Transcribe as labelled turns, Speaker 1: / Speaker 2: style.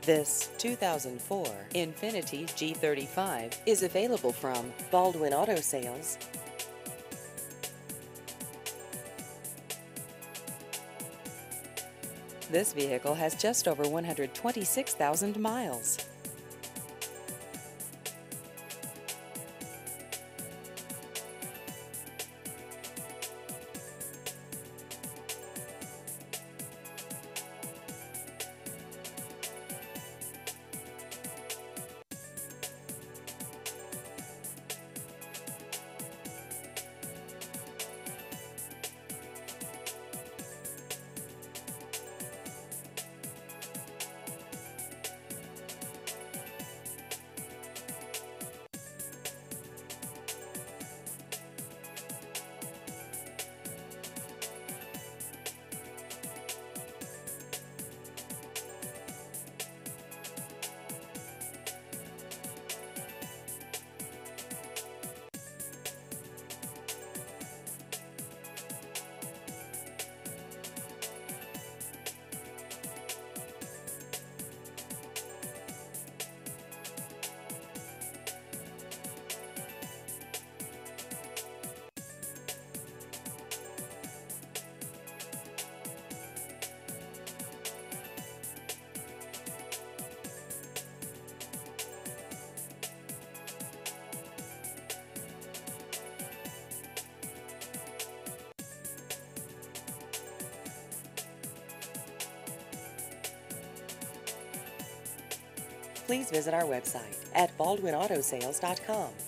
Speaker 1: This 2004 Infiniti G35 is available from Baldwin Auto Sales. This vehicle has just over 126,000 miles. Please visit our website at baldwinautosales.com.